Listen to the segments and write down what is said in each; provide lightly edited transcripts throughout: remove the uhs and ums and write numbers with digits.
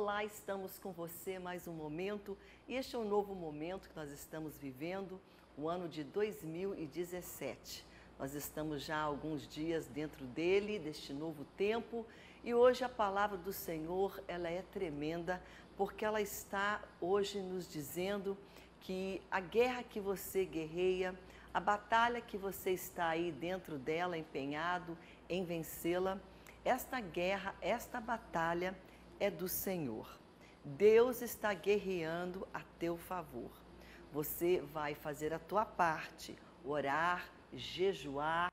Olá, estamos com você mais um momento e este é um novo momento que nós estamos vivendo, o ano de 2017. Nós estamos já há alguns dias dentro dele, deste novo tempo, e hoje a palavra do Senhor, ela é tremenda, porque ela está hoje nos dizendo que a guerra que você guerreia, a batalha que você está aí dentro dela, empenhado em vencê-la, esta guerra, esta batalha é do Senhor. Deus está guerreando a teu favor. Você vai fazer a tua parte, orar, jejuar,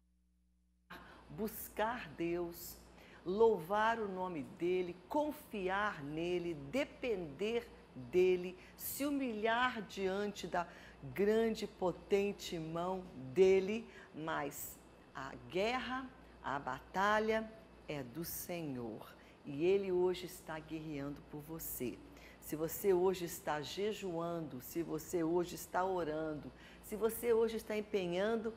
buscar Deus, louvar o nome dEle, confiar nele, depender dEle, se humilhar diante da grande, potente mão dEle, mas a guerra, a batalha é do Senhor. E Ele hoje está guerreando por você. Se você hoje está jejuando, se você hoje está orando, se você hoje está empenhado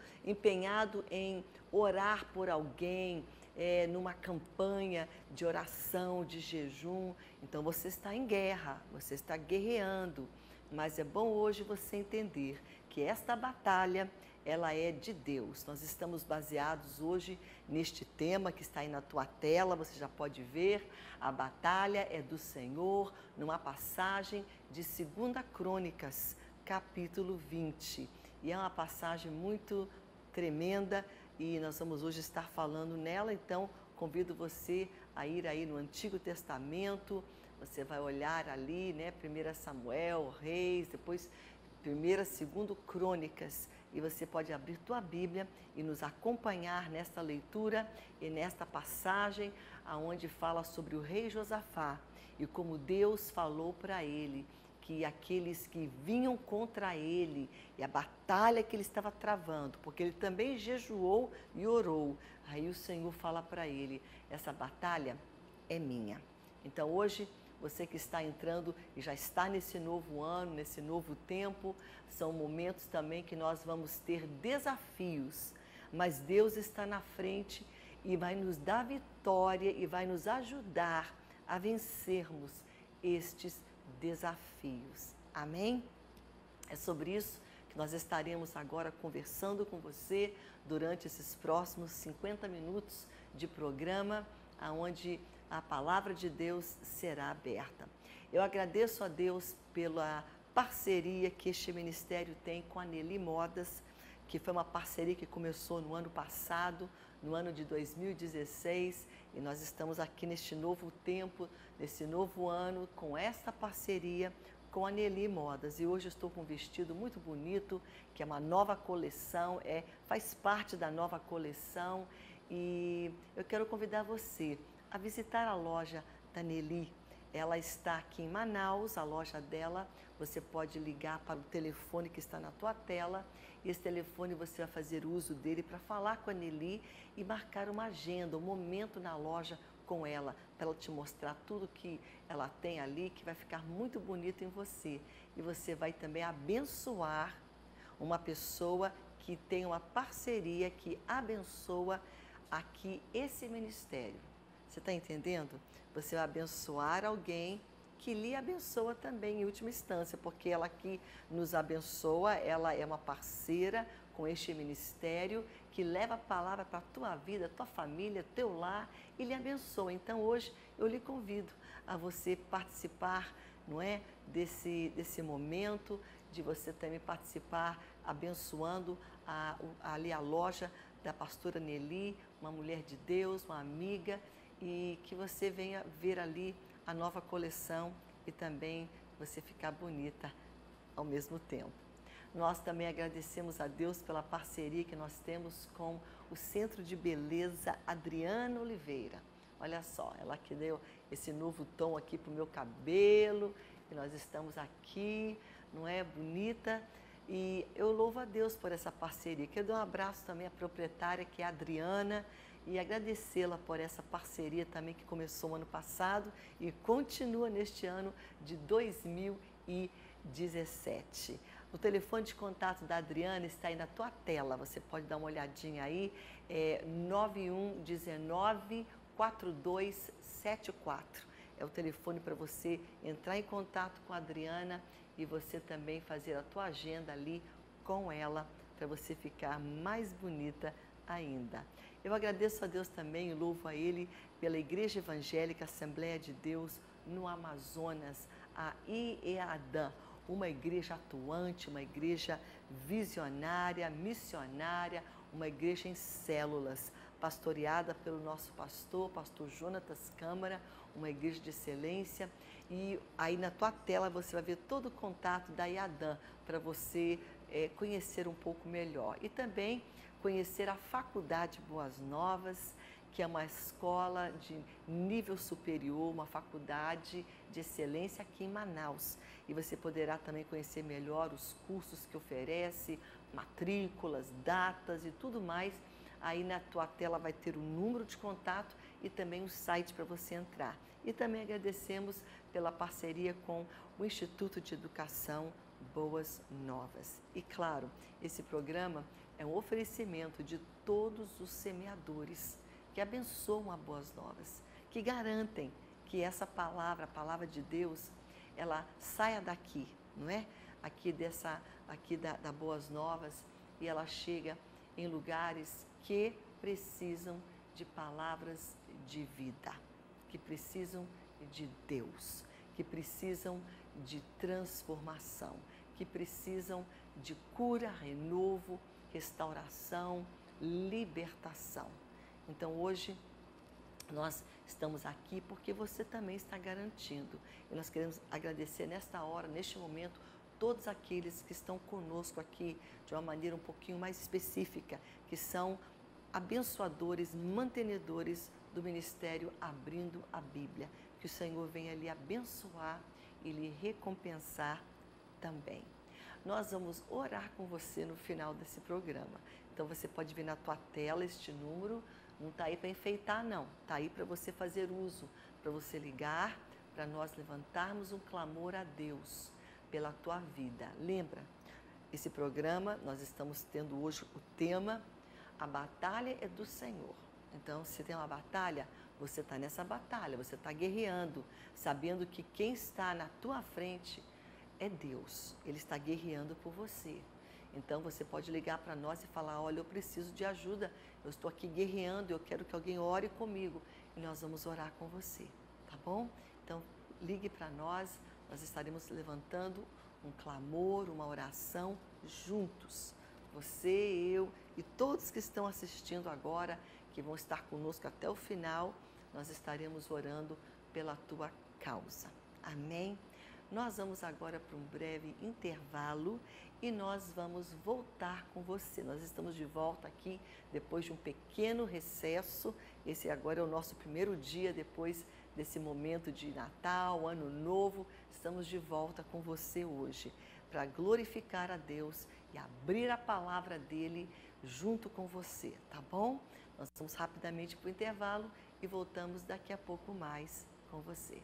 em orar por alguém, numa campanha de oração, de jejum, então você está em guerra, você está guerreando. Mas é bom hoje você entender que esta batalha, ela é de Deus. Nós estamos baseados hoje neste tema que está aí na tua tela, você já pode ver. A batalha é do Senhor, numa passagem de 2 Crônicas, capítulo 20. E é uma passagem muito tremenda e nós vamos hoje estar falando nela, então convido você a ir aí no Antigo Testamento, você vai olhar ali, né, 1 Samuel, Reis, depois 1ª, 2ª Crônicas, e você pode abrir tua Bíblia e nos acompanhar nesta leitura e nesta passagem aonde fala sobre o rei Josafá e como Deus falou para ele que aqueles que vinham contra ele e a batalha que ele estava travando, porque ele também jejuou e orou, aí o Senhor fala para ele, essa batalha é minha. Então hoje, você que está entrando e já está nesse novo ano, nesse novo tempo, são momentos também que nós vamos ter desafios, mas Deus está na frente e vai nos dar vitória e vai nos ajudar a vencermos estes desafios. Amém? É sobre isso que nós estaremos agora conversando com você durante esses próximos 50 minutos de programa, onde a palavra de Deus será aberta. Eu agradeço a Deus pela parceria que este ministério tem com a Nelly Modas, que foi uma parceria que começou no ano passado, no ano de 2016, e nós estamos aqui neste novo tempo, nesse novo ano, com esta parceria com a Nelly Modas. E hoje eu estou com um vestido muito bonito, que é uma nova coleção, faz parte da nova coleção, e eu quero convidar você a visitar a loja da Nelly. Ela está aqui em Manaus, a loja dela, você pode ligar para o telefone que está na tua tela, e esse telefone você vai fazer uso dele para falar com a Nelly e marcar uma agenda, um momento na loja com ela, para ela te mostrar tudo que ela tem ali, que vai ficar muito bonito em você. E você vai também abençoar uma pessoa que tem uma parceria que abençoa aqui esse ministério. Você está entendendo? Você vai abençoar alguém que lhe abençoa também em última instância, porque ela aqui nos abençoa, ela é uma parceira com este ministério que leva a palavra para a tua vida, tua família, teu lar e lhe abençoa. Então hoje eu lhe convido a você participar, não é, desse momento, de você também participar abençoando ali a loja da pastora Nelly, uma mulher de Deus, uma amiga, e que você venha ver ali a nova coleção e também você ficar bonita ao mesmo tempo. Nós também agradecemos a Deus pela parceria que nós temos com o Centro de Beleza Adriana Oliveira. Olha só, ela que deu esse novo tom aqui para o meu cabelo, e nós estamos aqui, não é, bonita? E eu louvo a Deus por essa parceria. Quero dar um abraço também à proprietária, que é a Adriana, e agradecê-la por essa parceria também que começou no ano passado e continua neste ano de 2017. O telefone de contato da Adriana está aí na tua tela, você pode dar uma olhadinha aí, 9119-4274. é o telefone para você entrar em contato com a Adriana e você também fazer a tua agenda ali com ela, para você ficar mais bonita ainda. Eu agradeço a Deus também e louvo a Ele pela Igreja Evangélica Assembleia de Deus no Amazonas, a IEADAM, uma igreja atuante, uma igreja visionária, missionária, uma igreja em células, pastoreada pelo nosso pastor Jonatas Câmara, uma igreja de excelência. E aí na tua tela você vai ver todo o contato da IADAM para você conhecer um pouco melhor. E também conhecer a Faculdade Boas Novas, que é uma escola de nível superior, uma faculdade de excelência aqui em Manaus. E você poderá também conhecer melhor os cursos que oferece, matrículas, datas e tudo mais. Aí na tua tela vai ter o número de contato e também o site para você entrar. E também agradecemos pela parceria com o Instituto de Educação Boas Novas. E claro, esse programa é um oferecimento de todos os semeadores que abençoam a Boas Novas, que garantem que essa palavra, a palavra de Deus, ela saia daqui, não é? Aqui da Boas Novas, e ela chega em lugares que precisam de palavras de vida, que precisam de Deus, que precisam de transformação, que precisam de cura, renovo, restauração, libertação. Então hoje nós estamos aqui porque você também está garantindo. E nós queremos agradecer nesta hora, neste momento, todos aqueles que estão conosco aqui de uma maneira um pouquinho mais específica, que são abençoadores, mantenedores do ministério Abrindo a Bíblia. Que o Senhor venha lhe abençoar e lhe recompensar também. Nós vamos orar com você no final desse programa. Então você pode ver na tua tela este número, não está aí para enfeitar não, está aí para você fazer uso, para você ligar, para nós levantarmos um clamor a Deus pela tua vida. Lembra, esse programa nós estamos tendo hoje o tema, a batalha é do Senhor. Então se tem uma batalha, você está nessa batalha, você está guerreando, sabendo que quem está na tua frente é Deus, Ele está guerreando por você. Então você pode ligar para nós e falar, olha, eu preciso de ajuda, eu estou aqui guerreando, eu quero que alguém ore comigo e nós vamos orar com você, tá bom? Então ligue para nós estaremos levantando um clamor, uma oração juntos. Você, eu e todos que estão assistindo agora, que vão estar conosco até o final, nós estaremos orando pela tua causa. Amém? Nós vamos agora para um breve intervalo e nós vamos voltar com você. Nós estamos de volta aqui depois de um pequeno recesso. Esse agora é o nosso primeiro dia depois desse momento de Natal, Ano Novo. Estamos de volta com você hoje para glorificar a Deus e abrir a palavra dele junto com você, tá bom? Nós vamos rapidamente para o intervalo e voltamos daqui a pouco mais com você.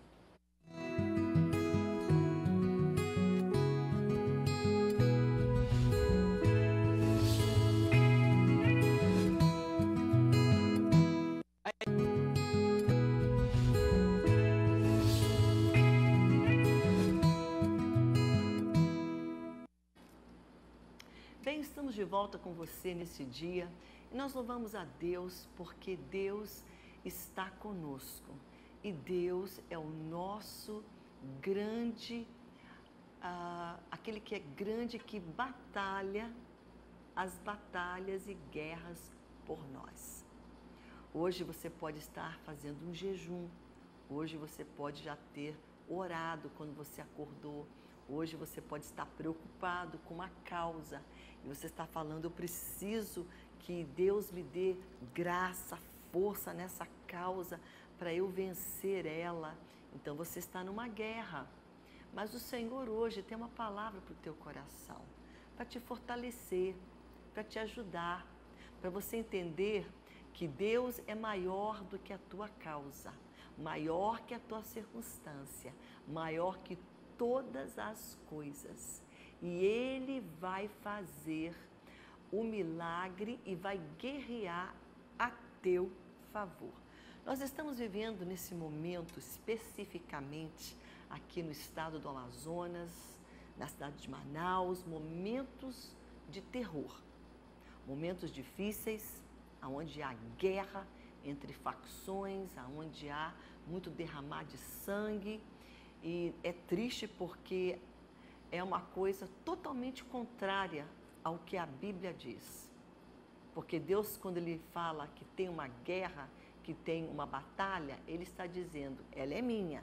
Bem, estamos de volta com você nesse dia e nós louvamos a Deus porque Deus está conosco e Deus é o nosso grande, aquele que é grande, que batalha as batalhas e guerras por nós. Hoje você pode estar fazendo um jejum, hoje você pode já ter orado quando você acordou, hoje você pode estar preocupado com uma causa e você está falando, eu preciso que Deus me dê graça, força nessa causa para eu vencer ela. Então você está numa guerra, mas o Senhor hoje tem uma palavra para o teu coração, para te fortalecer, para te ajudar, para você entender que Deus é maior do que a tua causa, maior que a tua circunstância, maior que todas as coisas. E Ele vai fazer o milagre e vai guerrear a teu favor. Nós estamos vivendo nesse momento, especificamente aqui no estado do Amazonas, na cidade de Manaus, momentos de terror, momentos difíceis, onde há guerra entre facções, onde há muito derramar de sangue, e é triste porque é uma coisa totalmente contrária ao que a Bíblia diz. Porque Deus, quando Ele fala que tem uma guerra, que tem uma batalha, Ele está dizendo, ela é minha.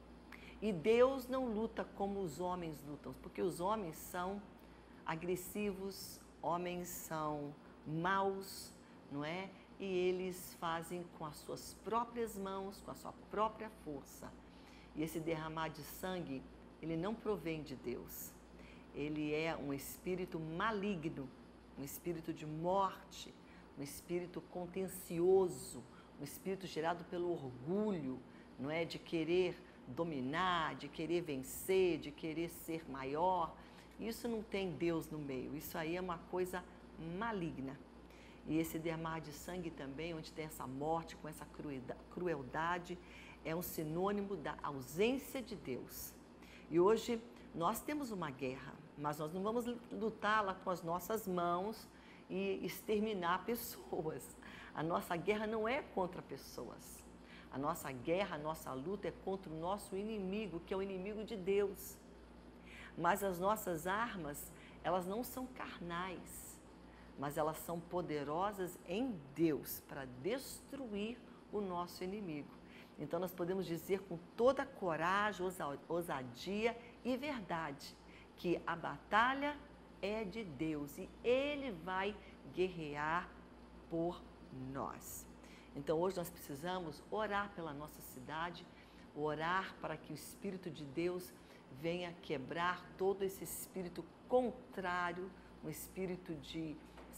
E Deus não luta como os homens lutam, porque os homens são agressivos, homens são maus, não é? E eles fazem com as suas próprias mãos, com a sua própria força. E esse derramar de sangue, ele não provém de Deus. Ele é um espírito maligno, um espírito de morte, um espírito contencioso, um espírito gerado pelo orgulho, não é? De querer dominar, de querer vencer, de querer ser maior. Isso não tem Deus no meio, isso aí é uma coisa maligna. E esse derramar de sangue também, onde tem essa morte, com essa crueldade, é um sinônimo da ausência de Deus. E hoje nós temos uma guerra, mas nós não vamos lutá-la com as nossas mãos e exterminar pessoas. A nossa guerra não é contra pessoas. A nossa guerra, a nossa luta é contra o nosso inimigo, que é o inimigo de Deus. Mas as nossas armas, elas não são carnais, mas elas são poderosas em Deus para destruir o nosso inimigo. Então nós podemos dizer com toda coragem, ousadia e verdade que a batalha é de Deus e Ele vai guerrear por nós. Então hoje nós precisamos orar pela nossa cidade, orar para que o Espírito de Deus venha quebrar todo esse espírito contrário, um espírito de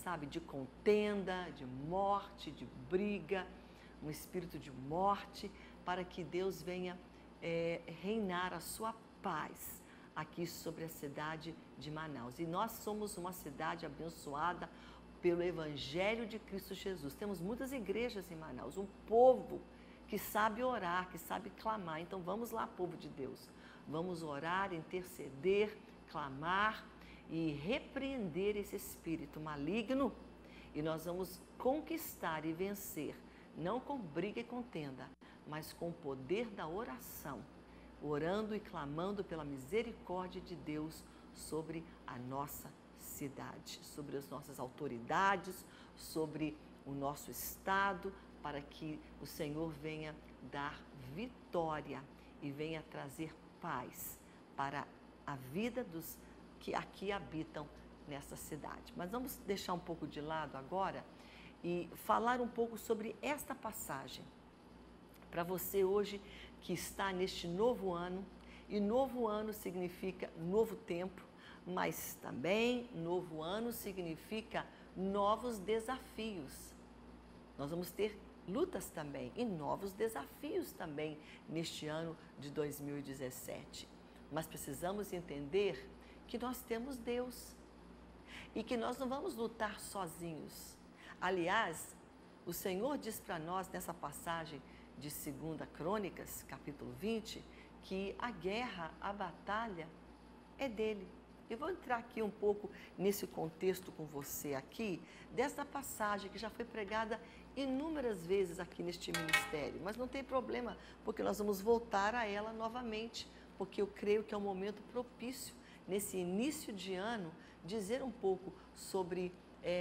contenda, de morte, de briga, um espírito de morte, para que Deus venha reinar a sua paz aqui sobre a cidade de Manaus. E nós somos uma cidade abençoada pelo Evangelho de Cristo Jesus. Temos muitas igrejas em Manaus, um povo que sabe orar, que sabe clamar. Então vamos lá, povo de Deus, vamos orar, interceder, clamar e repreender esse espírito maligno, e nós vamos conquistar e vencer, não com briga e contenda, mas com o poder da oração, orando e clamando pela misericórdia de Deus sobre a nossa cidade, sobre as nossas autoridades, sobre o nosso estado, para que o Senhor venha dar vitória e venha trazer paz para a vida dos que aqui habitam nessa cidade. Mas vamos deixar um pouco de lado agora e falar um pouco sobre esta passagem. Para você hoje que está neste novo ano, e novo ano significa novo tempo, mas também novo ano significa novos desafios. Nós vamos ter lutas também e novos desafios também neste ano de 2017. Mas precisamos entender que nós temos Deus e que nós não vamos lutar sozinhos. Aliás, o Senhor diz para nós nessa passagem de 2 Crônicas, capítulo 20, que a guerra, a batalha é dele. Eu vou entrar aqui um pouco nesse contexto com você aqui, dessa passagem que já foi pregada inúmeras vezes aqui neste ministério, mas não tem problema, porque nós vamos voltar a ela novamente, porque eu creio que é um momento propício, nesse início de ano, dizer um pouco sobre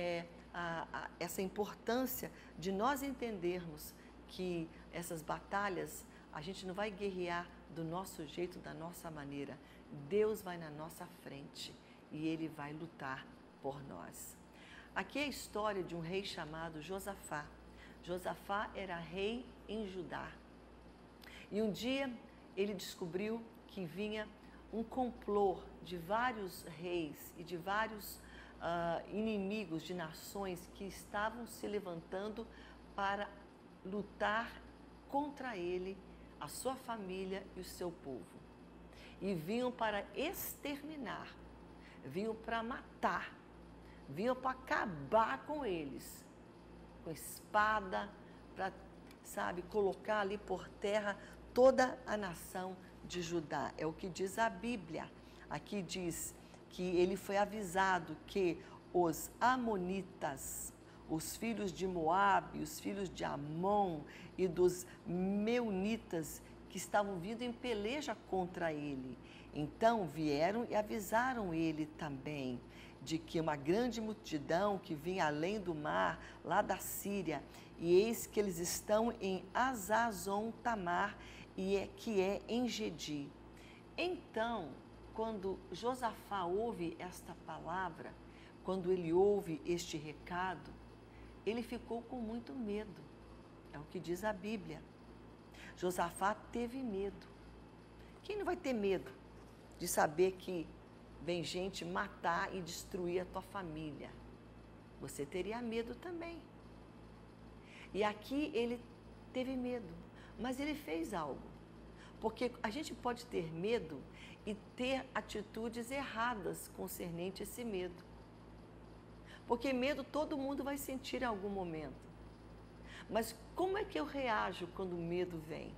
essa importância de nós entendermos que essas batalhas, a gente não vai guerrear do nosso jeito, da nossa maneira. Deus vai na nossa frente e Ele vai lutar por nós. Aqui é a história de um rei chamado Josafá. Josafá era rei em Judá. E um dia ele descobriu que vinha um complô de vários reis e de vários inimigos de nações que estavam se levantando para lutar contra ele, a sua família e o seu povo. E vinham para exterminar, vinham para matar, vinham para acabar com eles, com espada, para sabe, colocar ali por terra toda a nação de Judá. É o que diz a Bíblia. Aqui diz que ele foi avisado que os amonitas, os filhos de Moabe, os filhos de Amon e dos meunitas que estavam vindo em peleja contra ele. Então vieram e avisaram ele também de que uma grande multidão que vinha além do mar, lá da Síria, e eis que eles estão em Hazazon Tamar, que é em Gedi. Então, quando Josafá ouve esta palavra, quando ele ouve este recado, ele ficou com muito medo. É o que diz a Bíblia. Josafá teve medo. Quem não vai ter medo de saber que vem gente matar e destruir a tua família? Você teria medo também. E aqui ele teve medo, mas ele fez algo. Porque a gente pode ter medo e ter atitudes erradas concernente a esse medo. Porque medo todo mundo vai sentir em algum momento. Mas como é que eu reajo quando o medo vem?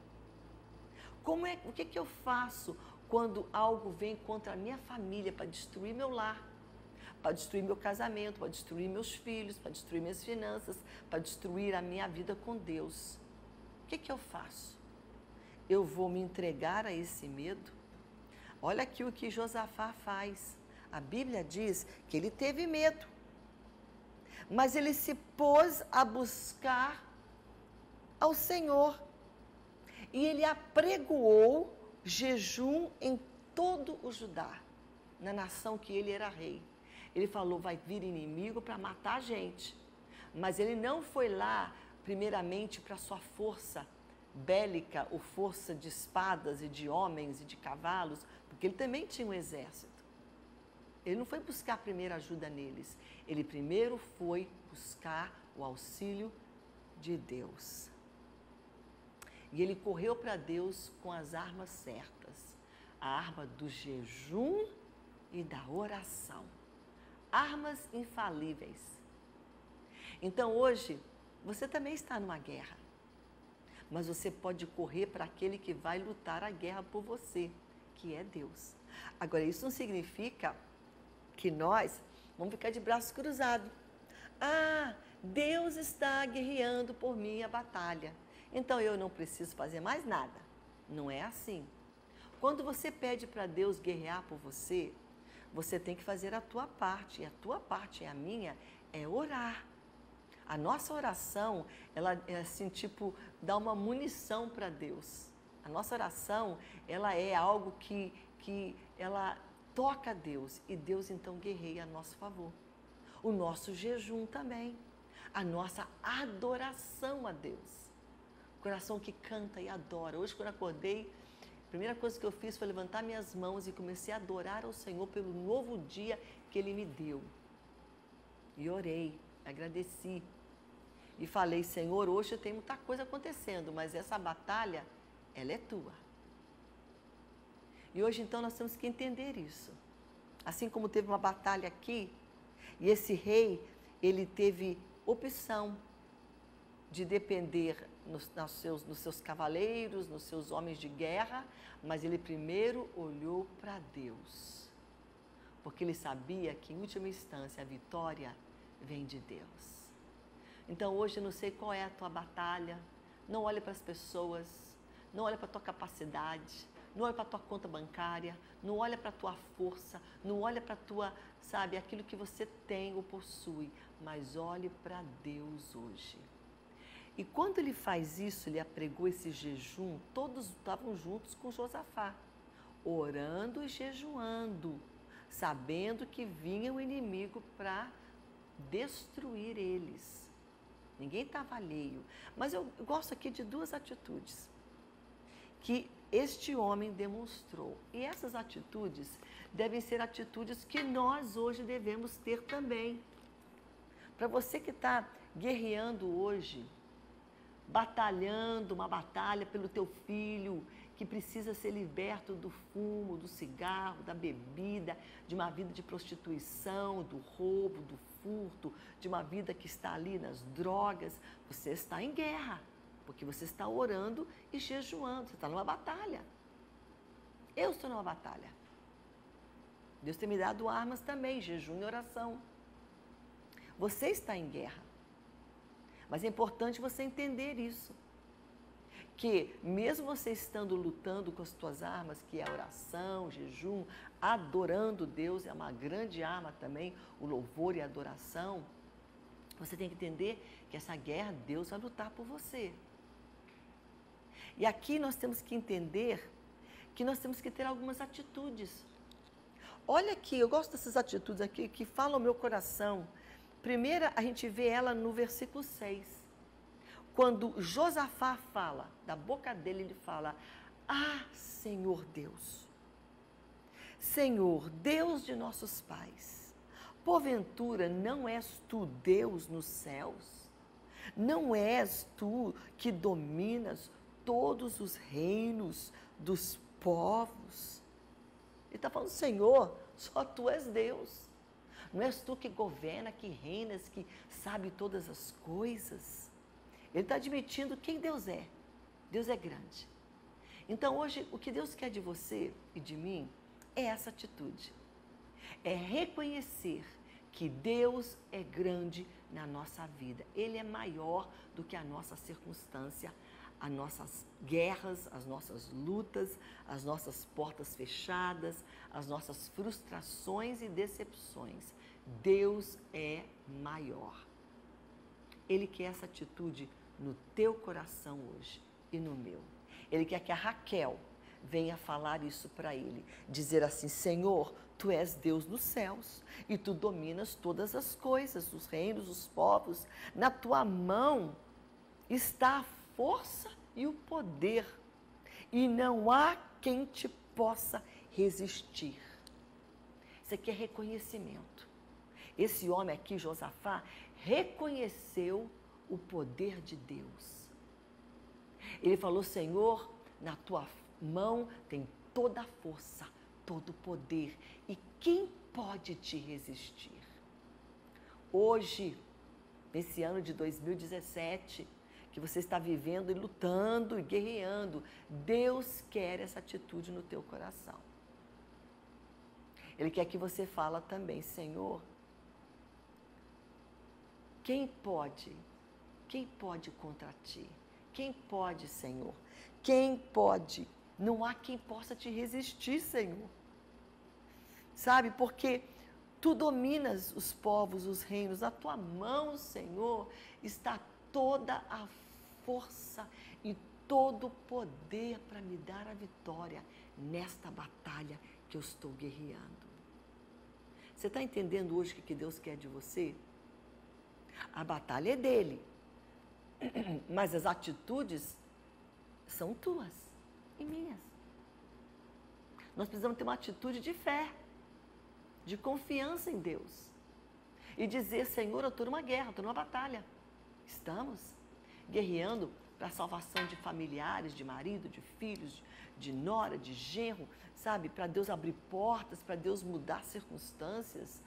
O que eu faço quando algo vem contra a minha família para destruir meu lar, para destruir meu casamento, para destruir meus filhos, para destruir minhas finanças, para destruir a minha vida com Deus? O que eu faço? Eu vou me entregar a esse medo? Olha aqui o que Josafá faz. A Bíblia diz que ele teve medo, mas ele se pôs a buscar ao Senhor. E ele apregoou jejum em todo o Judá, na nação que ele era rei. Ele falou, vai vir inimigo para matar a gente. Mas ele não foi lá, primeiramente, para sua força bélica, ou força de espadas e de homens e de cavalos, porque ele também tinha um exército. Ele não foi buscar primeiro ajuda neles. Ele primeiro foi buscar o auxílio de Deus. E ele correu para Deus com as armas certas. A arma do jejum e da oração. Armas infalíveis. Então hoje, você também está numa guerra. Mas você pode correr para aquele que vai lutar a guerra por você, que é Deus. Agora, isso não significa que nós vamos ficar de braços cruzados. Ah, Deus está guerreando por mim a batalha. Então eu não preciso fazer mais nada. Não é assim. Quando você pede para Deus guerrear por você, você tem que fazer a tua parte. E a tua parte e a minha é orar. A nossa oração, ela é assim, tipo, dá uma munição para Deus. A nossa oração, ela é algo que ela toca a Deus. E Deus então guerreia a nosso favor. O nosso jejum também. A nossa adoração a Deus. Coração que canta e adora. Hoje, quando eu acordei, a primeira coisa que eu fiz foi levantar minhas mãos e comecei a adorar ao Senhor pelo novo dia que Ele me deu. E orei, agradeci. E falei, Senhor, hoje tem muita coisa acontecendo, mas essa batalha, ela é tua. E hoje, então, nós temos que entender isso. Assim como teve uma batalha aqui, e esse rei, ele teve opção de depender nos seus cavaleiros, nos seus homens de guerra, mas ele primeiro olhou para Deus, porque ele sabia que, em última instância, a vitória vem de Deus. Então, hoje, eu não sei qual é a tua batalha, não olhe para as pessoas, não olhe para a tua capacidade, não olhe para a tua conta bancária, não olhe para a tua força, não olhe para a tua, sabe, aquilo que você tem ou possui, mas olhe para Deus hoje. E quando ele faz isso, ele apregou esse jejum, todos estavam juntos com Josafá, orando e jejuando, sabendo que vinha o inimigo para destruir eles. Ninguém estava alheio. Mas eu gosto aqui de duas atitudes que este homem demonstrou. E essas atitudes devem ser atitudes que nós hoje devemos ter também. Para você que está guerreando hoje, batalhando uma batalha pelo teu filho, que precisa ser liberto do fumo, do cigarro, da bebida, de uma vida de prostituição, do roubo, do furto, de uma vida que está ali nas drogas, você está em guerra. Porque você está orando e jejuando, você está numa batalha. Eu estou numa batalha. Deus tem me dado armas também, jejum e oração. Você está em guerra. Mas é importante você entender isso. Que mesmo você estando lutando com as tuas armas, que é a oração, jejum, adorando Deus, é uma grande arma também, o louvor e a adoração, você tem que entender que essa guerra Deus vai lutar por você. E aqui nós temos que entender que nós temos que ter algumas atitudes. Olha aqui, eu gosto dessas atitudes aqui que falam ao meu coração. Primeira, a gente vê ela no versículo 6. Quando Josafá fala, da boca dele ele fala: ah, Senhor Deus, Senhor, Deus de nossos pais, porventura não és tu Deus nos céus? Não és tu que dominas todos os reinos dos povos? Ele está falando: Senhor, só tu és Deus. Não és tu que governa, que reinas, que sabe todas as coisas. Ele está admitindo quem Deus é. Deus é grande. Então hoje o que Deus quer de você e de mim é essa atitude. É reconhecer que Deus é grande na nossa vida. Ele é maior do que a nossa circunstância, as nossas guerras, as nossas lutas, as nossas portas fechadas, as nossas frustrações e decepções. Deus é maior. Ele quer essa atitude no teu coração hoje e no meu. Ele quer que a Raquel venha falar isso para ele, dizer assim: Senhor, tu és Deus nos céus e tu dominas todas as coisas, os reinos, os povos. Na tua mão está a força e o poder, e não há quem te possa resistir. Isso aqui é reconhecimento. Esse homem aqui, Josafá, reconheceu o poder de Deus. Ele falou: Senhor, na tua mão tem toda a força, todo o poder, e quem pode te resistir? Hoje, nesse ano de 2017, que você está vivendo e lutando e guerreando, Deus quer essa atitude no teu coração. Ele quer que você fala também: Senhor, quem pode contra ti? Quem pode, Senhor? Quem pode? Não há quem possa te resistir, Senhor. Sabe, porque tu dominas os povos, os reinos. Na tua mão, Senhor, está toda a força e todo o poder para me dar a vitória nesta batalha que eu estou guerreando. Você está entendendo hoje o que Deus quer de você? A batalha é dele, mas as atitudes são tuas e minhas. Nós precisamos ter uma atitude de fé, de confiança em Deus e dizer: Senhor, eu estou numa guerra, estou numa batalha. Estamos guerreando para a salvação de familiares, de marido, de filhos, de nora, de genro, sabe? Para Deus abrir portas, para Deus mudar circunstâncias.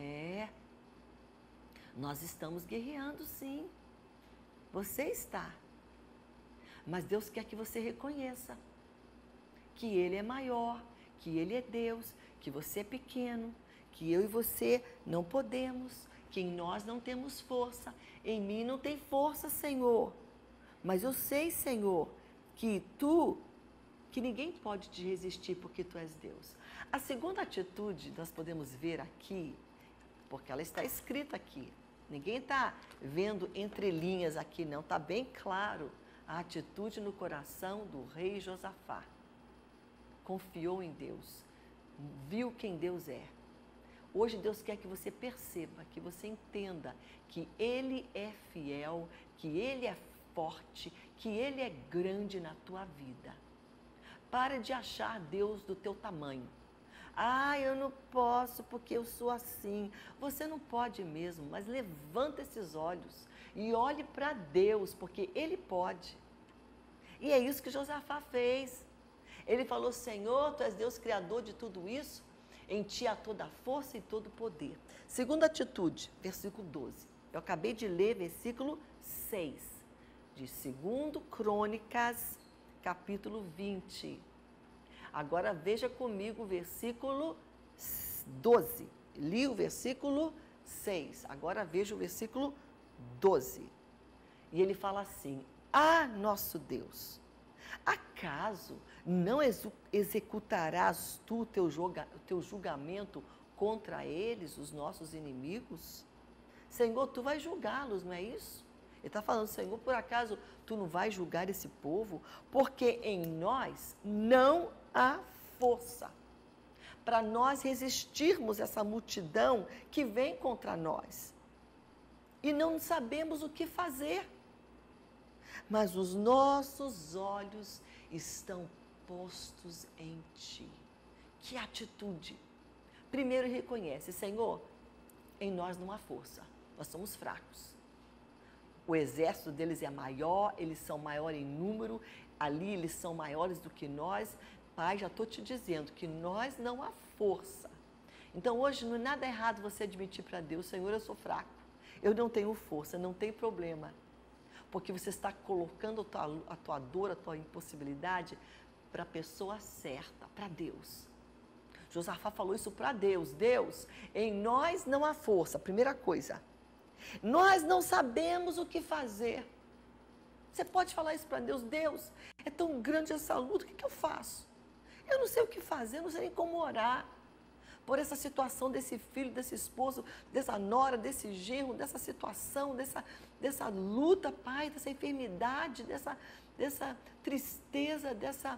Nós estamos guerreando, sim. Você está. Mas Deus quer que você reconheça que Ele é maior, que Ele é Deus, que você é pequeno, que eu e você não podemos, que em nós não temos força. Em mim não tem força, Senhor. Mas eu sei, Senhor, que ninguém pode te resistir porque Tu és Deus. A segunda atitude nós podemos ver aqui, porque ela está escrita aqui. Ninguém está vendo entre linhas aqui, não. Está bem claro a atitude no coração do rei Josafá. Confiou em Deus, viu quem Deus é. Hoje Deus quer que você perceba, que você entenda que Ele é fiel, que Ele é forte, que Ele é grande na tua vida. Para de achar Deus do teu tamanho. Ah, eu não posso porque eu sou assim. Você não pode mesmo, mas levanta esses olhos e olhe para Deus, porque Ele pode. E é isso que Josafá fez. Ele falou: Senhor, Tu és Deus criador de tudo isso, em Ti há toda a força e todo o poder. Segunda atitude, versículo 12. Eu acabei de ler versículo 6. de 2 Crônicas, capítulo 20. Agora veja comigo o versículo 12. Li o versículo 6. Agora veja o versículo 12. E ele fala assim: Ah, nosso Deus, acaso não executarás tu o teu julgamento contra eles, os nossos inimigos? Senhor, tu vais julgá-los, não é isso? Ele está falando: Senhor, por acaso tu não vais julgar esse povo? Porque em nós não há força para nós resistirmos essa multidão que vem contra nós. E não sabemos o que fazer. Mas os nossos olhos estão postos em Ti. Que atitude! Primeiro reconhece: Senhor, em nós não há força, nós somos fracos. O exército deles é maior, eles são maiores em número, ali eles são maiores do que nós. Pai, já estou te dizendo que nós não há força. Então hoje não é nada errado você admitir para Deus: Senhor, eu sou fraco, eu não tenho força, não tem problema. Porque você está colocando a tua dor, a tua impossibilidade para a pessoa certa, para Deus. Josafá falou isso para Deus: Deus, em nós não há força. Primeira coisa, nós não sabemos o que fazer. Você pode falar isso para Deus: Deus, é tão grande essa luta, o que eu faço? Eu não sei o que fazer, eu não sei nem como orar por essa situação desse filho, desse esposo, dessa nora, desse genro, dessa situação, dessa luta, Pai, dessa enfermidade, dessa tristeza, dessa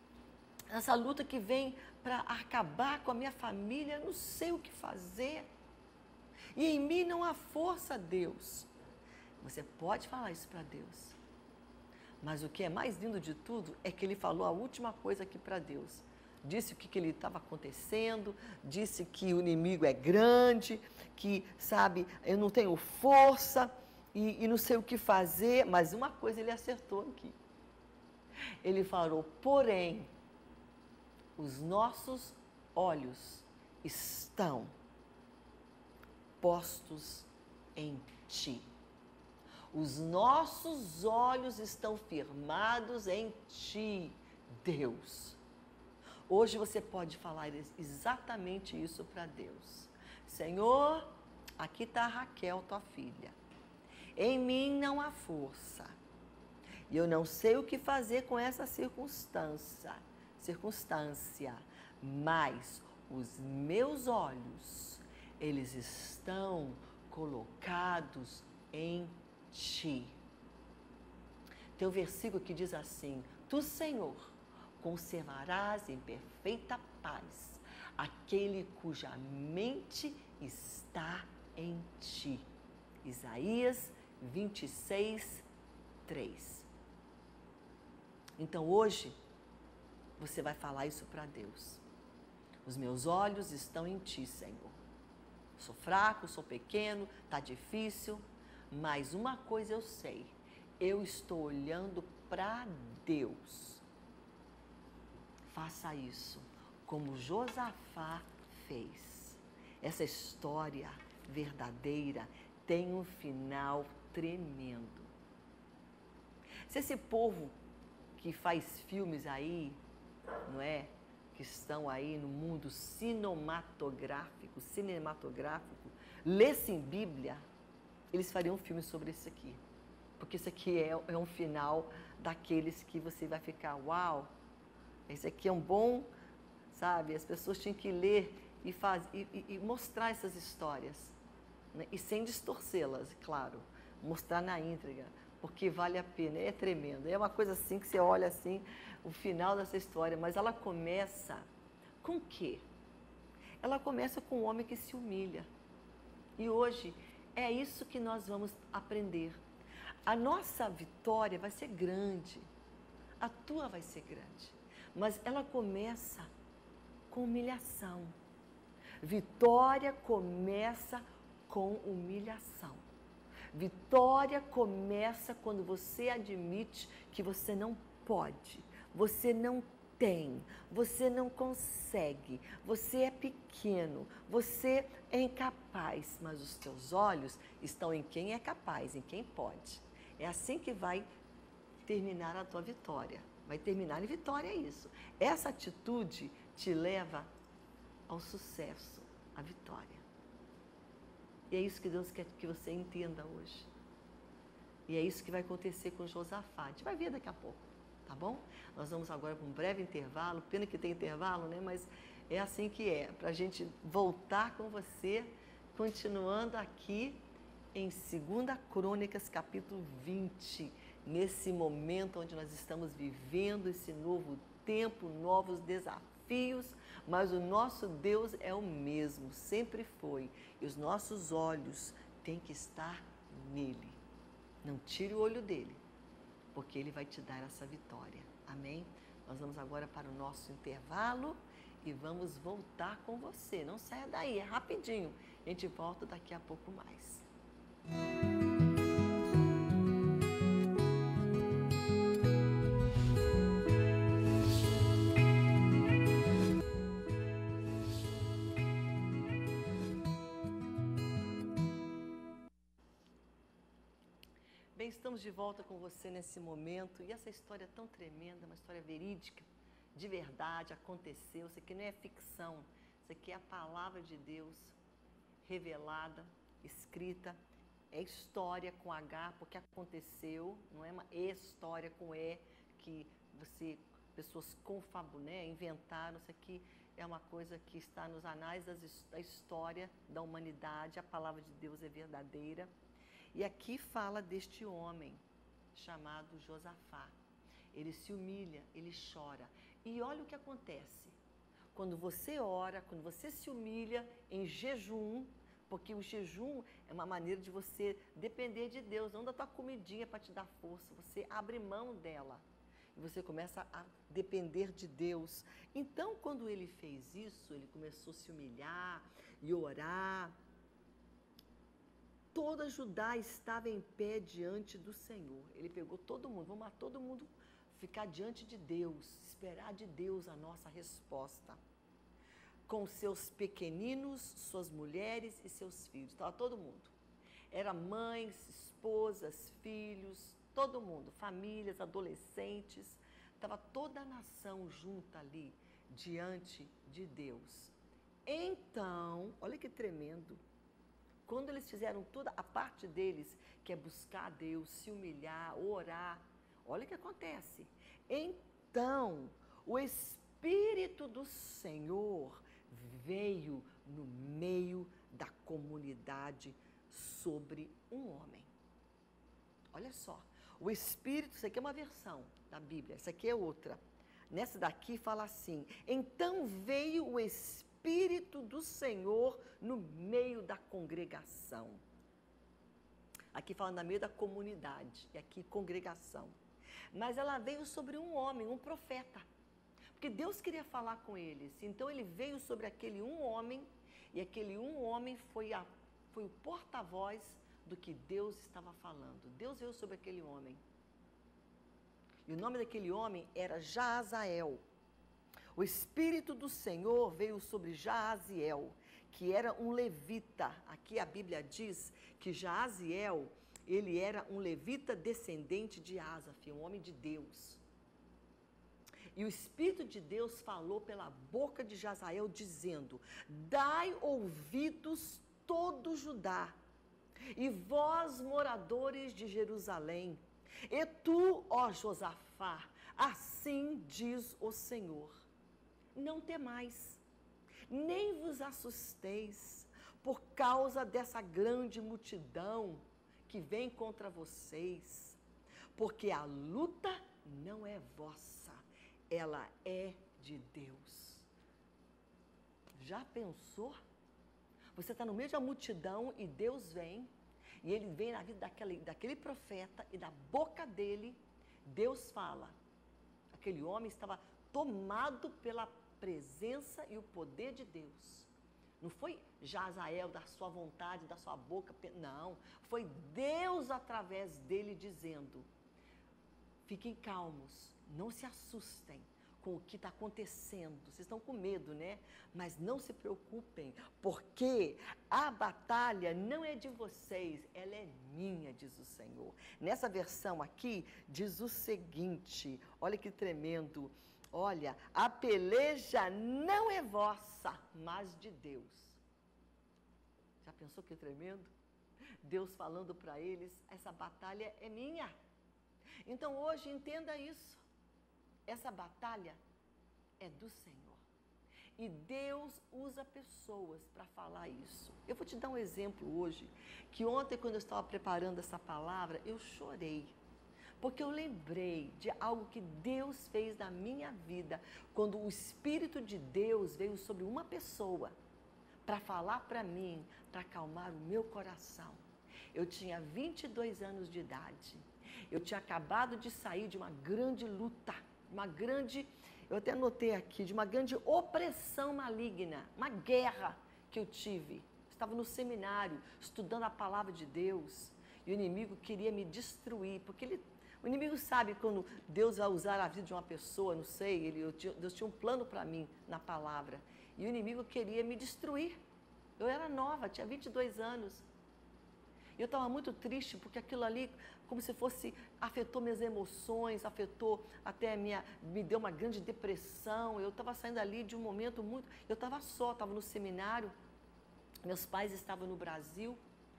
luta que vem para acabar com a minha família. Eu não sei o que fazer. E em mim não há força, Deus. Você pode falar isso para Deus. Mas o que é mais lindo de tudo é que ele falou a última coisa aqui para Deus. Disse o que ele estava acontecendo, disse que o inimigo é grande, que, sabe, eu não tenho força e não sei o que fazer. Mas uma coisa ele acertou aqui. Ele falou: porém, os nossos olhos estão postos em Ti. Os nossos olhos estão firmados em Ti, Deus. Hoje você pode falar exatamente isso para Deus: Senhor, aqui está a Raquel, tua filha. Em mim não há força. E eu não sei o que fazer com essa circunstância. Mas os meus olhos, eles estão colocados em Ti. Tem um versículo que diz assim: Tu, Senhor, conservarás em perfeita paz aquele cuja mente está em Ti. Isaías 26, 3. Então hoje, você vai falar isso para Deus: os meus olhos estão em Ti, Senhor. Sou fraco, sou pequeno, está difícil, mas uma coisa eu sei: eu estou olhando para Deus. Faça isso como Josafá fez. Essa história verdadeira tem um final tremendo. Se esse povo que faz filmes aí, não é? Que estão aí no mundo cinematográfico, lessem Bíblia, eles fariam um filme sobre isso aqui. Porque isso aqui é um final daqueles que você vai ficar: uau, esse aqui é um bom, sabe? As pessoas tinham que ler e mostrar essas histórias, né? E sem distorcê-las, claro, mostrar na íntegra, porque vale a pena, é tremendo. É uma coisa assim que você olha assim, o final dessa história, mas ela começa com o quê? Ela começa com um homem que se humilha. E hoje é isso que nós vamos aprender. A nossa vitória vai ser grande, a tua vai ser grande, mas ela começa com humilhação. Vitória começa com humilhação. Vitória começa quando você admite que você não pode, você não tem, você não consegue, você é pequeno, você é incapaz, mas os teus olhos estão em quem é capaz, em quem pode. É assim que vai terminar a tua vitória. Vai terminar em vitória isso. Essa atitude te leva ao sucesso, à vitória. E é isso que Deus quer que você entenda hoje. E é isso que vai acontecer com Josafá. A gente vai ver daqui a pouco, tá bom? Nós vamos agora para um breve intervalo. Pena que tem intervalo, né? Mas é assim que é. Para a gente voltar com você, continuando aqui em 2 Crônicas, capítulo 20. Nesse momento onde nós estamos vivendo esse novo tempo, novos desafios, mas o nosso Deus é o mesmo, sempre foi. E os nossos olhos têm que estar nele. Não tire o olho dele, porque ele vai te dar essa vitória. Amém? Nós vamos agora para o nosso intervalo e vamos voltar com você. Não saia daí, é rapidinho. A gente volta daqui a pouco mais. Bem, estamos de volta com você nesse momento e essa história tão tremenda, uma história verídica, de verdade, aconteceu. Isso aqui não é ficção, isso aqui é a palavra de Deus revelada, escrita, é história com H, porque aconteceu, não é uma história com E, que pessoas né, inventaram. Isso aqui é uma coisa que está nos anais da história da humanidade, a palavra de Deus é verdadeira. E aqui fala deste homem chamado Josafá. Ele se humilha, ele chora. E olha o que acontece. Quando você ora, quando você se humilha em jejum, porque o jejum é uma maneira de você depender de Deus, não da tua comidinha para te dar força. Você abre mão dela e você começa a depender de Deus. Então, quando ele fez isso, ele começou a se humilhar e orar. Toda Judá estava em pé diante do Senhor. Ele pegou todo mundo, vamos lá, todo mundo ficar diante de Deus, esperar de Deus a nossa resposta. Com seus pequeninos, suas mulheres e seus filhos, estava todo mundo. Era mães, esposas, filhos, todo mundo, famílias, adolescentes. Estava toda a nação junta ali, diante de Deus. Então, olha que tremendo. Quando eles fizeram toda a parte deles, que é buscar a Deus, se humilhar, orar, olha o que acontece. Então, o Espírito do Senhor veio no meio da comunidade sobre um homem. Olha só, o Espírito, isso aqui é uma versão da Bíblia, essa aqui é outra. Nessa daqui fala assim: então veio o Espírito do Senhor no meio da congregação. Aqui fala no meio da comunidade, e aqui congregação. Mas ela veio sobre um homem, um profeta, porque Deus queria falar com eles. Então ele veio sobre aquele um homem, e aquele um homem foi o porta-voz do que Deus estava falando. Deus veio sobre aquele homem. E o nome daquele homem era Jaaziel. O Espírito do Senhor veio sobre Jaaziel, que era um levita. Aqui a Bíblia diz que Jaaziel, ele era um levita descendente de Asaf, um homem de Deus. E o Espírito de Deus falou pela boca de Jaaziel, dizendo: dai ouvidos todo Judá, e vós, moradores de Jerusalém, e tu, ó Josafá, assim diz o Senhor: não temais, nem vos assusteis por causa dessa grande multidão que vem contra vocês, porque a luta não é vossa, ela é de Deus. Já pensou? Você está no meio da multidão e Deus vem, e ele vem na vida daquele profeta, e da boca dele, Deus fala. Aquele homem estava tomado pela presença e o poder de Deus. Não foi Jaaziel da sua vontade, da sua boca, não. Foi Deus através dele dizendo: fiquem calmos, não se assustem com o que está acontecendo. Vocês estão com medo, né? Mas não se preocupem, porque a batalha não é de vocês, ela é minha, diz o Senhor. Nessa versão aqui, diz o seguinte, olha que tremendo. Olha, a peleja não é vossa, mas de Deus. Já pensou que tremendo? Deus falando para eles, essa batalha é minha. Então hoje entenda isso. Essa batalha é do Senhor. E Deus usa pessoas para falar isso. Eu vou te dar um exemplo hoje, que ontem quando eu estava preparando essa palavra, eu chorei. Porque eu lembrei de algo que Deus fez na minha vida, quando o Espírito de Deus veio sobre uma pessoa, para falar para mim, para acalmar o meu coração. Eu tinha 22 anos de idade. Eu tinha acabado de sair de uma grande luta, eu até anotei aqui, de uma grande opressão maligna, uma guerra que eu tive. Estava no seminário, estudando a palavra de Deus, e o inimigo queria me destruir, porque o inimigo sabe quando Deus vai usar a vida de uma pessoa, não sei, Deus tinha um plano para mim na palavra, e o inimigo queria me destruir. Eu era nova, tinha 22 anos. Eu estava muito triste, porque aquilo ali, como se fosse, afetou minhas emoções, afetou até me deu uma grande depressão. Eu estava saindo ali de um momento muito... Eu estava só, estava no seminário, meus pais estavam no Brasil,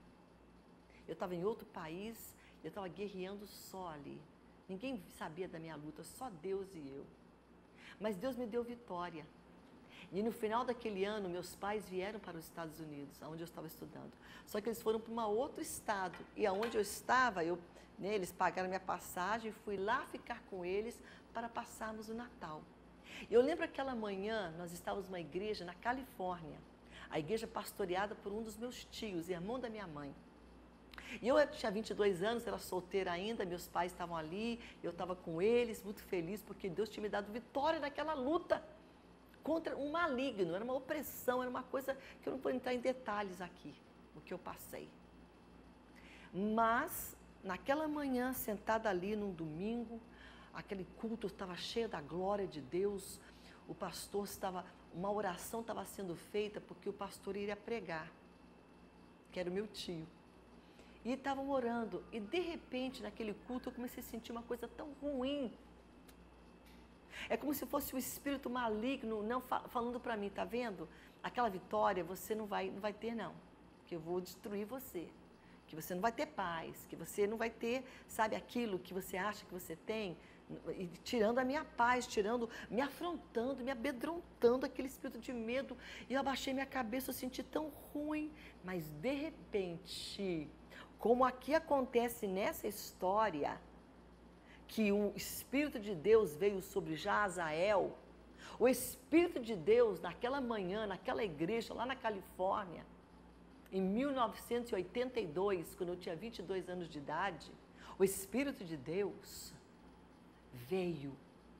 eu estava em outro país, eu estava guerreando só ali. Ninguém sabia da minha luta, só Deus e eu. Mas Deus me deu vitória. E no final daquele ano, meus pais vieram para os Estados Unidos, onde eu estava estudando. Só que eles foram para um outro estado. E aonde eu estava, eles pagaram minha passagem, fui lá ficar com eles para passarmos o Natal. Eu lembro aquela manhã, nós estávamos numa igreja na Califórnia. A igreja pastoreada por um dos meus tios, irmão da minha mãe. E eu tinha 22 anos, era solteira ainda, meus pais estavam ali, eu estava com eles, muito feliz, porque Deus tinha me dado vitória naquela luta contra um maligno, era uma opressão, era uma coisa que eu não vou entrar em detalhes aqui, o que eu passei. Mas, naquela manhã, sentada ali num domingo, aquele culto estava cheio da glória de Deus, o pastor uma oração estava sendo feita, porque o pastor iria pregar, que era o meu tio. E estavam orando, e de repente, naquele culto, eu comecei a sentir uma coisa tão ruim. É como se fosse o espírito maligno não falando para mim, tá vendo? Aquela vitória você não vai ter não, que eu vou destruir você, que você não vai ter paz, que você não vai ter, sabe, aquilo que você acha que você tem, e tirando a minha paz, me afrontando, me amedrontando, aquele espírito de medo. E eu abaixei minha cabeça, eu senti tão ruim, mas de repente, como aqui acontece nessa história, que o Espírito de Deus veio sobre Jazael, o Espírito de Deus naquela manhã, naquela igreja lá na Califórnia, em 1982, quando eu tinha 22 anos de idade, o Espírito de Deus veio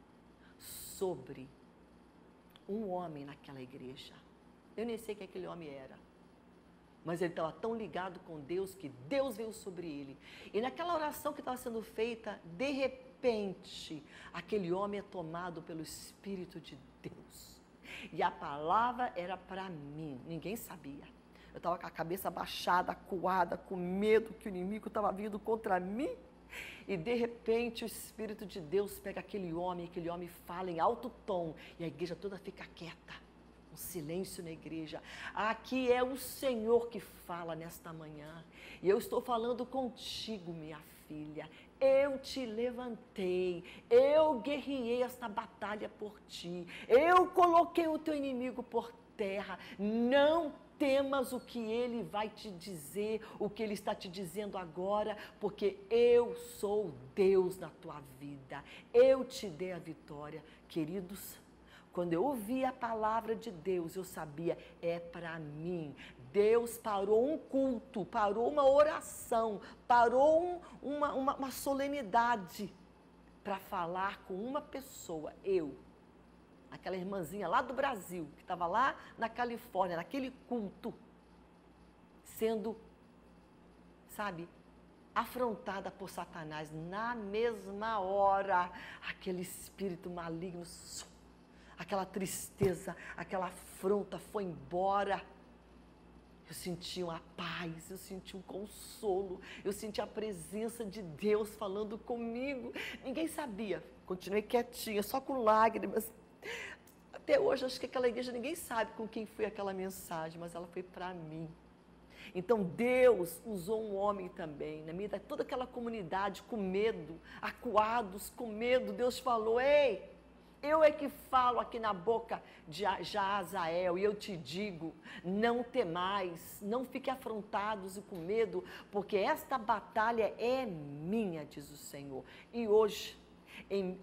sobre um homem naquela igreja. Eu nem sei quem aquele homem era, mas ele estava tão ligado com Deus que Deus veio sobre ele. E naquela oração que estava sendo feita, de repente, aquele homem é tomado pelo Espírito de Deus. E a palavra era para mim, ninguém sabia. Eu estava com a cabeça baixada, acuada, com medo que o inimigo estava vindo contra mim. E de repente o Espírito de Deus pega aquele homem fala em alto tom, e a igreja toda fica quieta. Um silêncio na igreja. Aqui é o Senhor que fala nesta manhã. E eu estou falando contigo, minha filha. Eu te levantei. Eu guerreei esta batalha por ti. Eu coloquei o teu inimigo por terra. Não temas o que ele vai te dizer, o que ele está te dizendo agora, porque eu sou Deus na tua vida. Eu te dei a vitória. Queridos, quando eu ouvi a palavra de Deus, eu sabia, é para mim. Deus parou um culto, parou uma oração, parou uma solenidade para falar com uma pessoa, eu. Aquela irmãzinha lá do Brasil, que estava lá na Califórnia, naquele culto, sendo, sabe, afrontada por Satanás. Na mesma hora, aquele espírito maligno aquela tristeza, aquela afronta foi embora. Eu senti uma paz, eu senti um consolo, eu senti a presença de Deus falando comigo. Ninguém sabia, continuei quietinha, só com lágrimas. Até hoje, acho que aquela igreja, ninguém sabe com quem foi aquela mensagem, mas ela foi para mim. Então Deus usou um homem também, na meio de toda aquela comunidade com medo, acuados com medo. Deus falou: ei, eu é que falo aqui na boca de Jahaziel, e eu te digo, não temais, não fiquem afrontados e com medo, porque esta batalha é minha, diz o Senhor. E hoje, em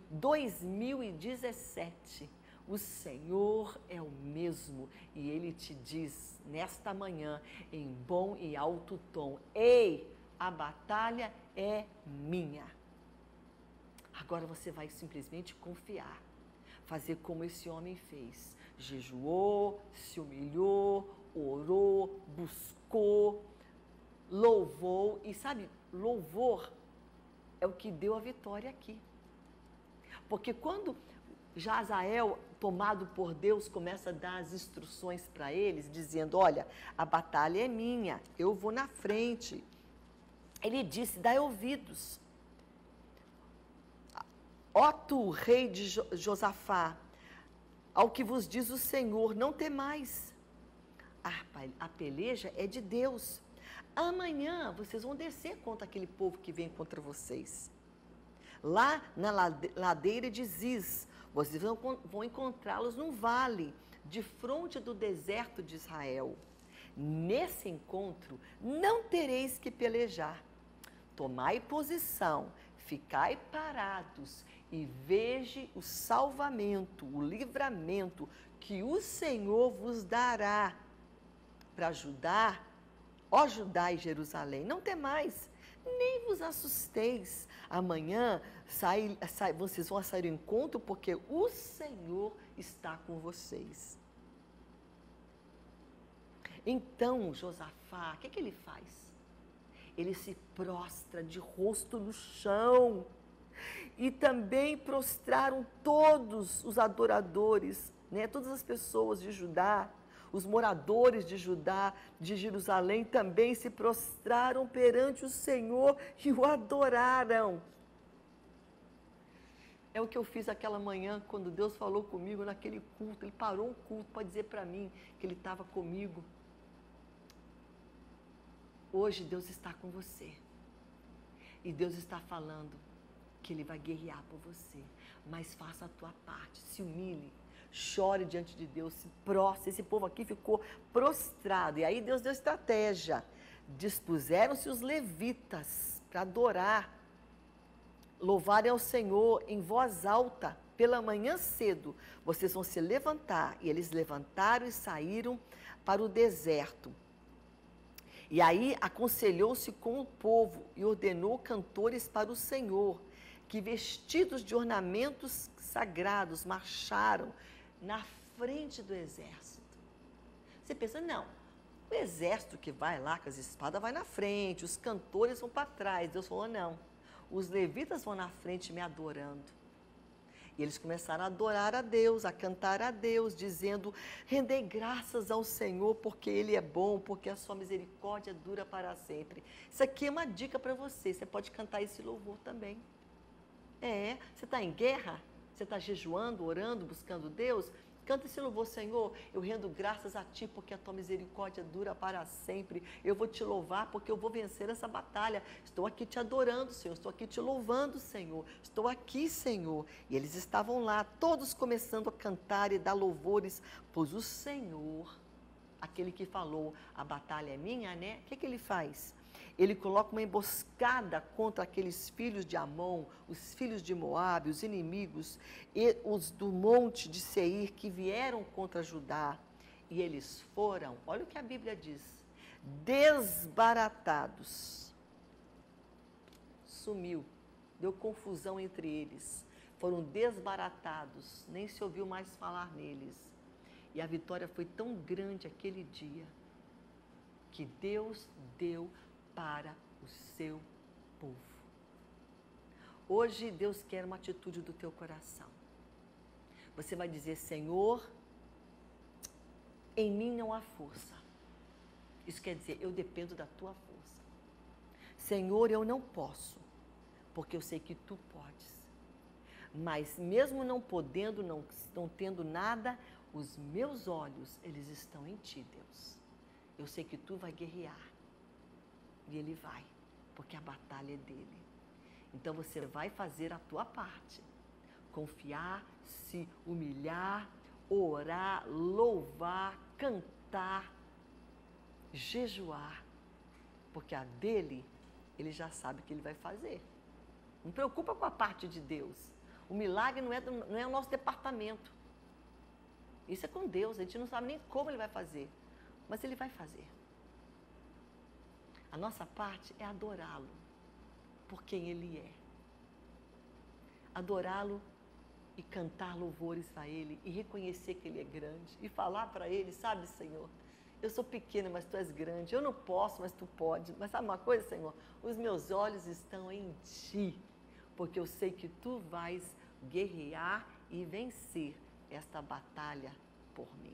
2017, o Senhor é o mesmo, e Ele te diz nesta manhã, em bom e alto tom: ei, a batalha é minha. Agora você vai simplesmente confiar, fazer como esse homem fez: jejuou, se humilhou, orou, buscou, louvou. E sabe, louvor é o que deu a vitória aqui. Porque quando Jahaziel, tomado por Deus, começa a dar as instruções para eles, dizendo: olha, a batalha é minha, eu vou na frente. Ele disse: dai ouvidos, ó tu, rei de Josafá, ao que vos diz o Senhor, não temais. A peleja é de Deus. Amanhã vocês vão descer contra aquele povo que vem contra vocês. Lá na ladeira de Ziz, vocês vão encontrá-los num vale, de fronte do deserto de Israel. Nesse encontro, não tereis que pelejar. Tomai posição, ficai parados e veja o salvamento, o livramento que o Senhor vos dará para ajudar, ó Judá e Jerusalém. Não temais, nem vos assusteis. Amanhã vocês vão sair ao encontro, porque o Senhor está com vocês. Então, Josafá, o que ele faz? Ele se prostra de rosto no chão. E também prostraram todos os adoradores, né? Todas as pessoas de Judá, os moradores de Judá, de Jerusalém, também se prostraram perante o Senhor e o adoraram. É o que eu fiz aquela manhã, quando Deus falou comigo naquele culto. Ele parou um culto para dizer para mim que Ele estava comigo. Hoje Deus está com você. E Deus está falando que Ele vai guerrear por você. Mas faça a tua parte, se humilhe, chore diante de Deus, se prostre. Esse povo aqui ficou prostrado. E aí Deus deu estratégia. Dispuseram-se os levitas para adorar, louvarem ao Senhor em voz alta. Pela manhã cedo, vocês vão se levantar. E eles levantaram e saíram para o deserto. E aí aconselhou-se com o povo e ordenou cantores para o Senhor, que vestidos de ornamentos sagrados marcharam na frente do exército. Você pensa, não, o exército que vai lá com as espadas vai na frente, os cantores vão para trás. Deus falou, não, os levitas vão na frente me adorando. E eles começaram a adorar a Deus, a cantar a Deus, dizendo: rendei graças ao Senhor, porque Ele é bom, porque a sua misericórdia dura para sempre. Isso aqui é uma dica para você, você pode cantar esse louvor também. Você está em guerra? Você está jejuando, orando, buscando Deus? Canta esse louvor: Senhor, eu rendo graças a Ti, porque a Tua misericórdia dura para sempre. Eu vou Te louvar, porque eu vou vencer essa batalha. Estou aqui Te adorando, Senhor. Estou aqui Te louvando, Senhor. Estou aqui, Senhor. E eles estavam lá, todos começando a cantar e dar louvores, pois o Senhor, aquele que falou, a batalha é minha, né? O que Ele faz? Ele coloca uma emboscada contra aqueles filhos de Amon, os filhos de Moabe, os inimigos, e os do monte de Seir que vieram contra Judá. E eles foram, olha o que a Bíblia diz, desbaratados. Sumiu, deu confusão entre eles. Foram desbaratados, nem se ouviu mais falar neles. E a vitória foi tão grande aquele dia, que Deus deu para o seu povo. Hoje Deus quer uma atitude do teu coração. Você vai dizer, Senhor, em mim não há força. Isso quer dizer, eu dependo da tua força. Senhor, eu não posso, porque eu sei que tu podes. Mas mesmo não podendo, não tendo nada, os meus olhos, eles estão em ti, Deus. Eu sei que tu vai guerrear. E ele vai, porque a batalha é dele. Então você vai fazer a tua parte. Confiar, se humilhar, orar, louvar, cantar, jejuar. Porque a dele, ele já sabe o que ele vai fazer. Não preocupa com a parte de Deus. O milagre não é o nosso departamento. Isso é com Deus, a gente não sabe nem como ele vai fazer. Mas ele vai fazer. A nossa parte é adorá-lo por quem ele é. Adorá-lo e cantar louvores a ele e reconhecer que ele é grande e falar para ele, sabe, Senhor, eu sou pequena, mas tu és grande, eu não posso, mas tu pode. Mas sabe uma coisa, Senhor? Os meus olhos estão em ti, porque eu sei que tu vais guerrear e vencer esta batalha por mim.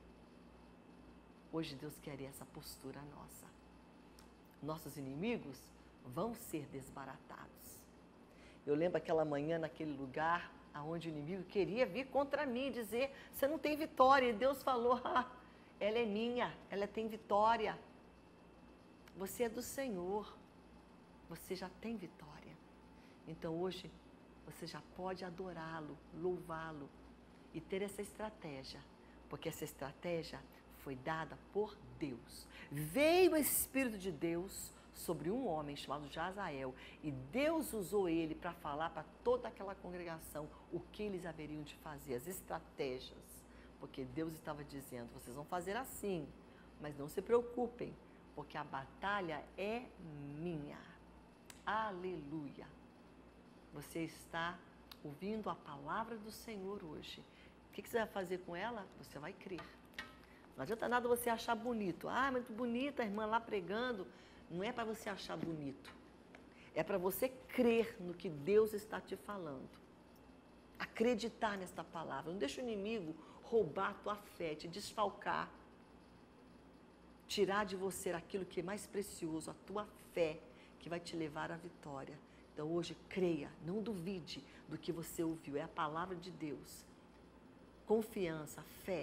Hoje Deus quer essa postura nossa. Nossos inimigos vão ser desbaratados. Eu lembro aquela manhã naquele lugar onde o inimigo queria vir contra mim e dizer, você não tem vitória. E Deus falou, ela é minha, ela tem vitória. Você é do Senhor, você já tem vitória. Então hoje você já pode adorá-lo, louvá-lo e ter essa estratégia, porque essa estratégia foi dada por Deus. Veio o Espírito de Deus sobre um homem chamado Jazael e Deus usou ele para falar para toda aquela congregação o que eles haveriam de fazer, as estratégias, porque Deus estava dizendo, vocês vão fazer assim, mas não se preocupem, porque a batalha é minha. Aleluia! Você está ouvindo a palavra do Senhor hoje. O que você vai fazer com ela? Você vai crer. Não adianta nada você achar bonito. Muito bonita a irmã lá pregando. Não é para você achar bonito. É para você crer no que Deus está te falando. Acreditar nesta palavra. Não deixa o inimigo roubar a tua fé, te desfalcar. Tirar de você aquilo que é mais precioso, a tua fé, que vai te levar à vitória. Então hoje creia, não duvide do que você ouviu. É a palavra de Deus. Confiança, fé.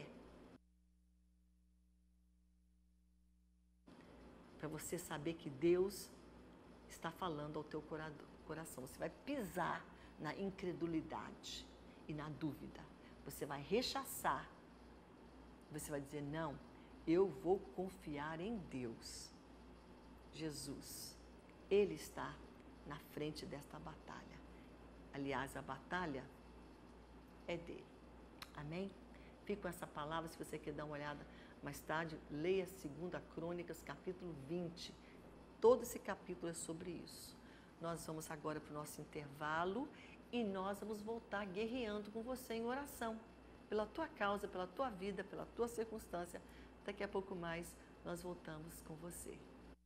Para você saber que Deus está falando ao teu coração. Você vai pisar na incredulidade e na dúvida. Você vai rechaçar. Você vai dizer, não, eu vou confiar em Deus. Jesus, Ele está na frente desta batalha. Aliás, a batalha é dele. Amém? Fique com essa palavra, se você quer dar uma olhada mais tarde, leia 2 Crônicas, capítulo 20. Todo esse capítulo é sobre isso. Nós vamos agora para o nosso intervalo e nós vamos voltar guerreando com você em oração. Pela tua causa, pela tua vida, pela tua circunstância. Daqui a pouco mais, nós voltamos com você.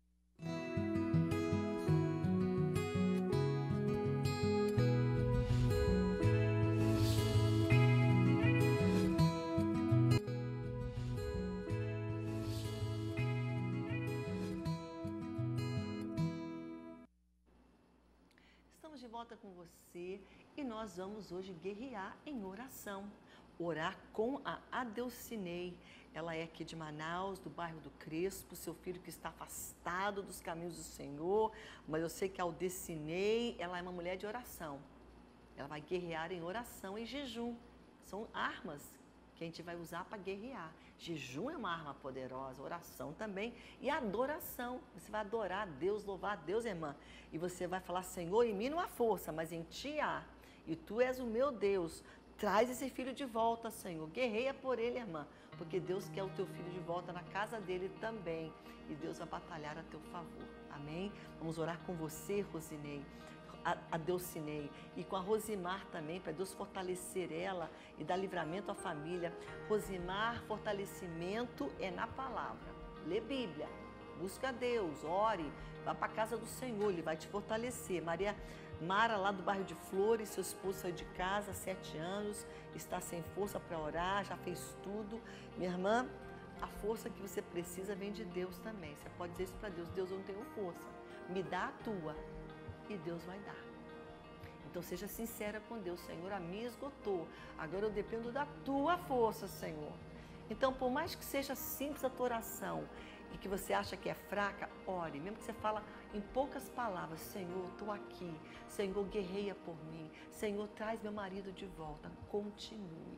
De volta com você e nós vamos hoje guerrear em oração, orar com a Adelcinei. Ela é aqui de Manaus, do bairro do Crespo, seu filho que está afastado dos caminhos do Senhor, mas eu sei que a Adelcinei, ela é uma mulher de oração. Ela vai guerrear em oração e jejum. São armas que a gente vai usar para guerrear. Jejum é uma arma poderosa, oração também e adoração. Você vai adorar a Deus, louvar a Deus, irmã. E você vai falar, Senhor, em mim não há força, mas em ti há. E tu és o meu Deus. Traz esse filho de volta, Senhor. Guerreia por ele, irmã. Porque Deus quer o teu filho de volta na casa dele também. E Deus vai batalhar a teu favor. Amém? Vamos orar com você, Rosinei. Adelcinei e com a Rosimar também, para Deus fortalecer ela e dar livramento à família. Rosimar, fortalecimento é na palavra. Lê Bíblia, busca Deus, ore, vá para a casa do Senhor, Ele vai te fortalecer. Mara, lá do bairro de Flores, seu esposo saiu de casa há 7 anos, está sem força para orar, já fez tudo. Minha irmã, a força que você precisa vem de Deus também. Você pode dizer isso para Deus: Deus, eu não tenho força, me dá a tua, e Deus vai dar. Então seja sincera com Deus: Senhor, a minha esgotou, agora eu dependo da tua força, Senhor. Então, por mais que seja simples a tua oração e que você acha que é fraca, ore, mesmo que você fala em poucas palavras: Senhor, estou aqui, Senhor, guerreia por mim, Senhor, traz meu marido de volta. Continue,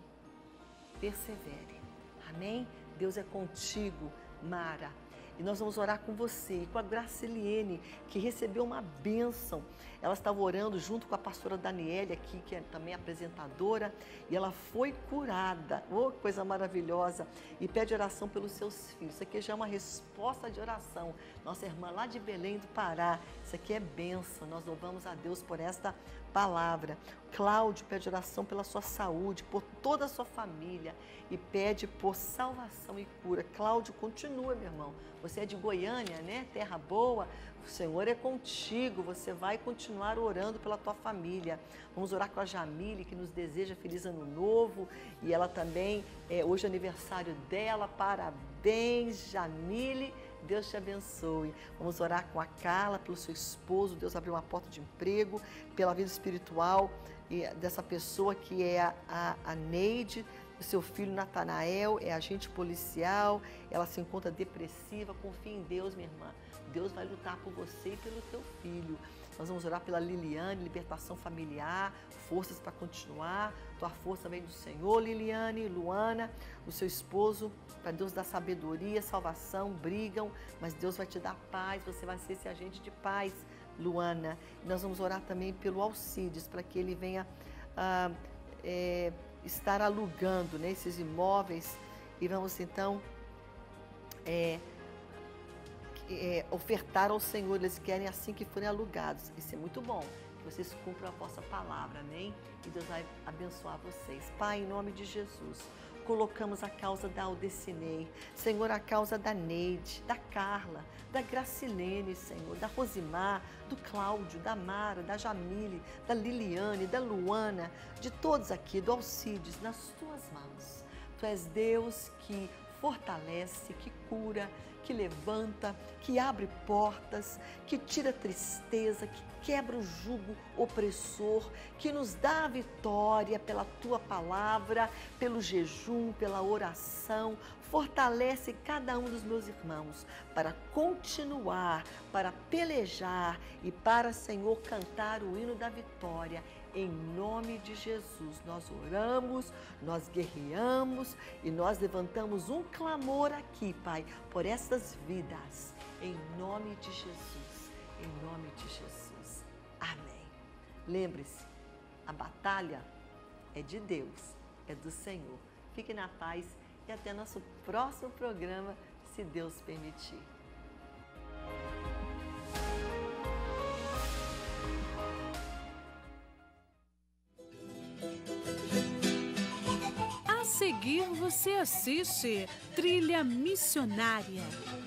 persevere, amém? Deus é contigo, Mara. E nós vamos orar com você e com a Graciliene, que recebeu uma bênção. Ela estava orando junto com a pastora Daniele aqui, que é também apresentadora, e ela foi curada. Oh, coisa maravilhosa! E pede oração pelos seus filhos. Isso aqui já é uma resposta de oração. Nossa irmã lá de Belém do Pará, isso aqui é bênção. Nós louvamos a Deus por esta palavra. Cláudio pede oração pela sua saúde, por toda a sua família, e pede por salvação e cura. Cláudio, continua, meu irmão. Você é de Goiânia, né? Terra boa. O Senhor é contigo. Você vai continuar orando pela tua família. Vamos orar com a Jamile, que nos deseja feliz ano novo. E ela também, hoje é aniversário dela. Parabéns, Jamile. Deus te abençoe. Vamos orar com a Carla, pelo seu esposo. Deus abriu uma porta de emprego, pela vida espiritual e dessa pessoa que é a Neide. O seu filho Natanael é agente policial, ela se encontra depressiva. Confia em Deus, minha irmã. Deus vai lutar por você e pelo teu filho. Nós vamos orar pela Liliane, libertação familiar, forças para continuar. Tua força vem do Senhor, Liliane. Luana, o seu esposo, para Deus dar sabedoria, salvação, brigam, mas Deus vai te dar paz, você vai ser esse agente de paz, Luana. E nós vamos orar também pelo Alcides, para que ele venha estar alugando, né, esses imóveis, e vamos então ofertar ao Senhor. Eles querem assim que forem alugados. Isso é muito bom, que vocês cumpram a vossa palavra, amém? E Deus vai abençoar vocês. Pai, em nome de Jesus, colocamos a causa da Aldecinei, Senhor, a causa da Neide, da Carla, da Gracilene, Senhor, da Rosimar, do Cláudio, da Mara, da Jamile, da Liliane, da Luana, de todos aqui, do Alcides, nas tuas mãos. Tu és Deus que fortalece, que cura, que levanta, que abre portas, que tira tristeza, que quebra o jugo opressor, que nos dá a vitória pela tua palavra, pelo jejum, pela oração. Fortalece cada um dos meus irmãos para continuar, para pelejar e para, Senhor, cantar o hino da vitória. Em nome de Jesus, nós oramos, nós guerreamos e nós levantamos um clamor aqui, Pai, por essas vidas. Em nome de Jesus, em nome de Jesus. Amém. Lembre-se, a batalha é de Deus, é do Senhor. Fique na paz e até nosso próximo programa, se Deus permitir. A seguir você assiste Trilha Missionária.